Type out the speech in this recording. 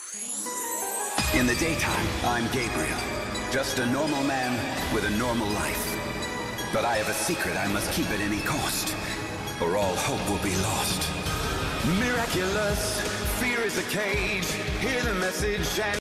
In the daytime, I'm Gabriel, just a normal man with a normal life. But I have a secret I must keep at any cost, or all hope will be lost. Miraculous, fear is a cage, hear the message and